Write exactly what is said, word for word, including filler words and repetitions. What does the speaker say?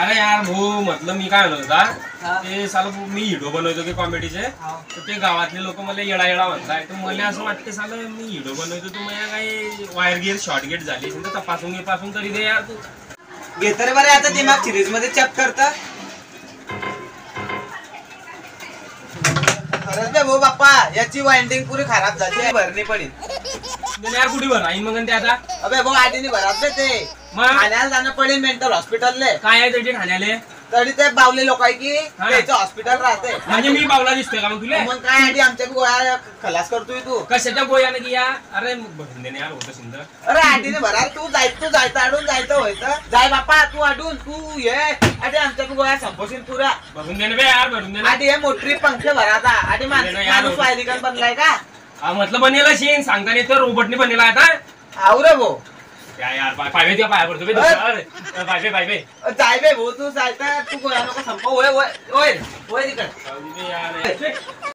अरे यार भाऊ मतलब मी काय म्हणत होता ते साला मी व्हिडिओ बनवतो ते कॉमेडीचे तर ते गावातले लोक मला येडा येडा म्हणताय तर मला असं वाटतं साला मी व्हिडिओ बनवतो तू मला काही वायर गेअर शॉर्ट गेट झाली तर तपासून तपासून तरी दे यार तू घेत रे बरे आता दिमाग सिरीज मध्ये चेक करता खरंच बे भाऊ बाप्पा याची वाइंडिंग पुरी खराब झाली भरणी पडेल यार कुठे भर आई मग ते आता अबे भाऊ आधीने भरात बे ते ठाण्याला जाणं पडेल मेंटल हॉस्पिटलले काय आहे त्याचे ठाण्याले तरी ते बावले लोक आहे की त्याचं हॉस्पिटल राहते म्हणजे मी बावला दिसतोय का मग तुला मग काय आधी आमच्या गोळ्या खलास करतोय तू कशाच्या गोळ्याने की या अरे भरून देणे यार होतं सुंदर अरे आधीने भरा तू जाय तू जायचं अडून जायचं व्हायचं जाय बाप्पा तू अडून तू ये आधी आमच्या गोळ्या संपोशील पुरा भरून देणे बे यार भरून देणे आधी हे मोटरी पंखे भराता आधी माणूस वायरिकन बनलाय का हा मतलब बनेला शेन सांगता नाही तर रोबोटने बनेला आता आव रे भाऊ क्या यार पायवे त्या पाया पडतो बे पायवे पायवे जाय बे भाऊ तू जायचं तू गोळ्या नको संपव होय होय होय तिकडे यार